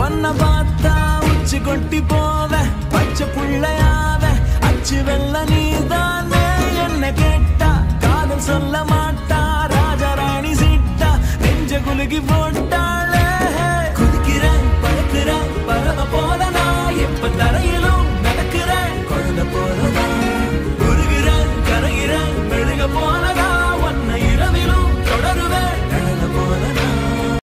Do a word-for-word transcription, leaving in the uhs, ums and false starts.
ஒன்ன பார்த்தா உச்சி கொட்டி போவ பச்சை புள்ளையாவ அச்சு வெள்ள நீதானே